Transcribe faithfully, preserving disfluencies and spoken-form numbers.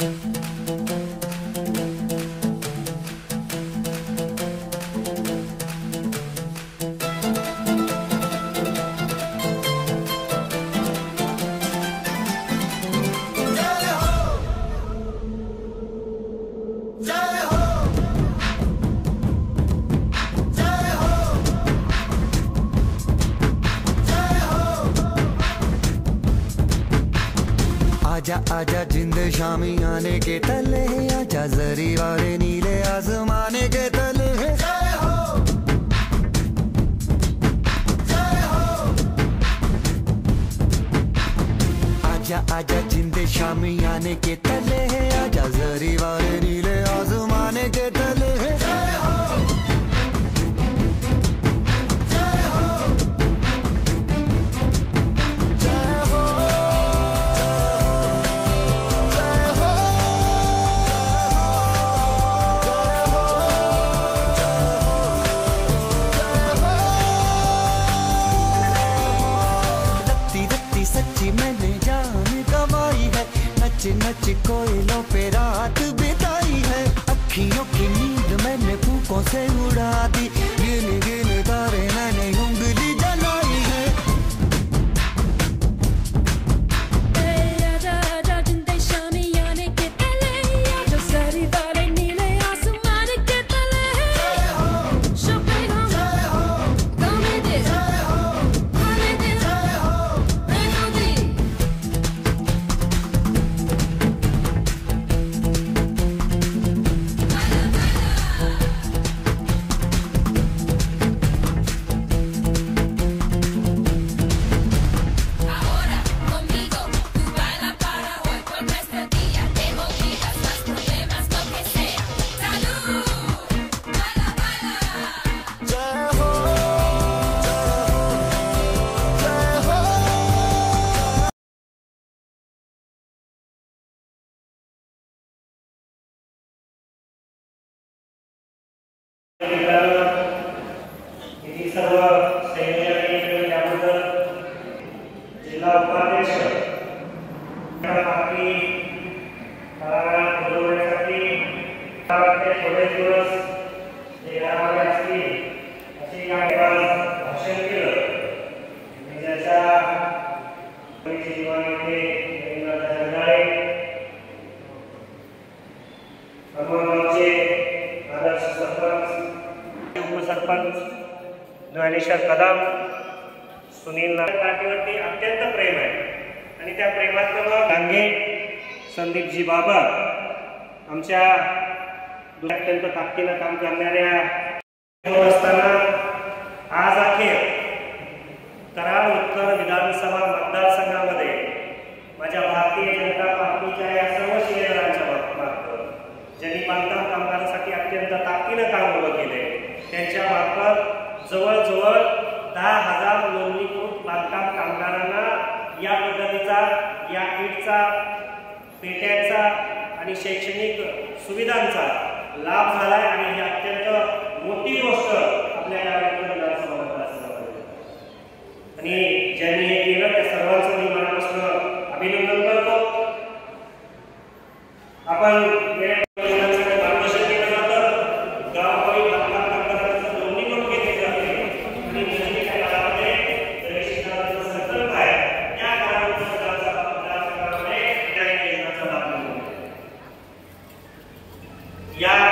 आजा आजा जिंद शामी आने के तले, आजा जरी वाले नीले आसमाने के तले। जय हो जय हो। आजा आजा जिंद शामी आने के तले, आजा जरी वाले नीले आसमाने के तले। जय हो जय हो जय हो। सच्ची मैंने जान गवाई है, नच नच कोयलों पे रात बिताई है। अखियों की नींद मैंने फूकों से उड़ा दी, गिन गिन तारे मैंने उंगली जलाई है। आजा आजा जिंदे शामी आने के तले, आजा सारी वाले नीले आसमान के तले। जय हो शोपेगा जय हो, गाने दे जय हो, गाने दे Jai Ho, melody. Ahora conmigo tú baila para hoy, por nuestro día te olvidas los problemas, lo que sea. Salud, baila, baila. Jai Ho Jai हो। इथे सर्व सैनिकांनी त्याबद्दल जिल्हा उपाध्यक्ष बाकी बोलवण्यासाठी थोडे दिवस घरामध्ये असतील असे या भाषण केलं, ज्याच्या जीवनामध्ये जगणारे अमोलचे आदर्श सरपंच, उपसरपंच ज्ञानेश्वर कदम, सुनील नाटेवरती अत्यंत प्रेम आहे आणि त्या प्रेमातलं मग डांगे, संदीपजी बाबा आमच्या अत्यंत ताकदीनं काम करणाऱ्या असताना आज अखेर कराड उत्तर विधानसभा मतदारसंघामध्ये माझ्या भारतीय जनता पार्टीच्या या सर्व शिलेदारांच्या मार्फत ज्यांनी बांधकाम कामगारांसाठी अत्यंत ताकदीनं काम उभं केले, त्यांच्या मार्फत जवळजवळ दहा हजार नोंदणीकृत बांधकाम कामगारांना या पद्धतीचा या किटचा, पेट्यांचा आणि शैक्षणिक सुविधांचा लाभ झालाय आणि ही अत्यंत मोठी गोष्ट आपल्या गावामध्ये आणि ज्यांनी हे केलं त्या सर्वांचं मी मनापासून अभिनंदन करतो। आपण मार्गदर्शन केलं जातं, गावामध्ये बांधकाम कामगारांचं नोंदणी करून घेतली जाते आणि नोंदणीच्या काळामध्ये प्रवेशिकांचा संकल्प आहे त्या काळामध्ये या